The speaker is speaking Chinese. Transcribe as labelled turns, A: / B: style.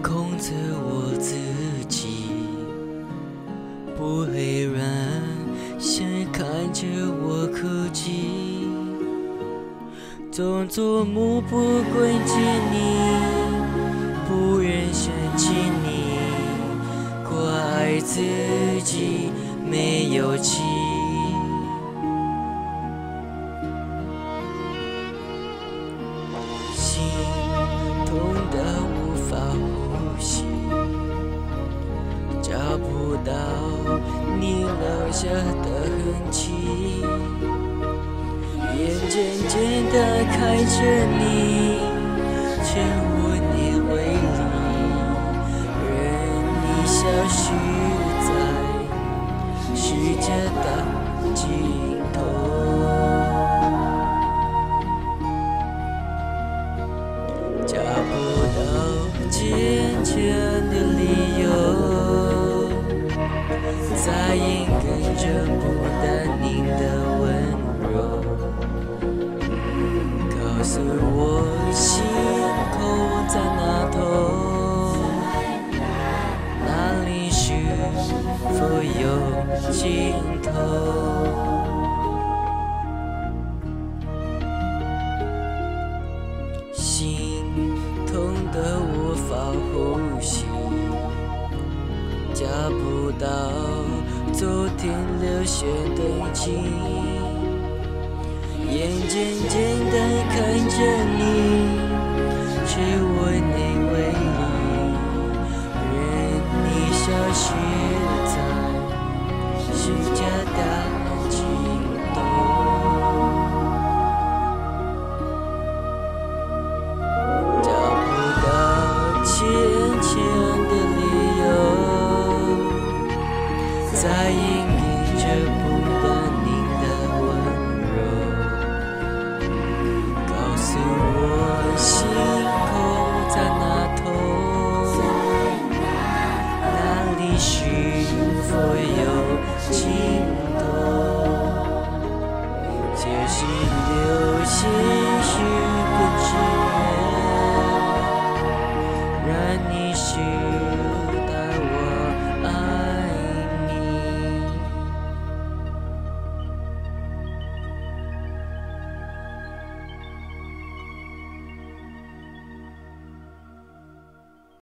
A: 控制我自己，不会让谁看着我哭泣，总做目不关切你，不愿想起你，怪自己没勇气。心痛得无法呼吸，找不到你留下的痕迹，眼渐渐地看着你，却无能为力，任你消失在世界的尽头。找不到坚强的理由，再也感觉不到您的温柔。告诉我星空在哪头，那里是否有尽头？心痛得无法呼吸，找不到昨天留下的记忆，眼渐渐地看着你，却无能为力，任你消失在世界的尽头。坚强的理由，再也感觉不到您的温柔。告诉我星空在哪头，那里是否有尽头？这是流星许个志愿，让你是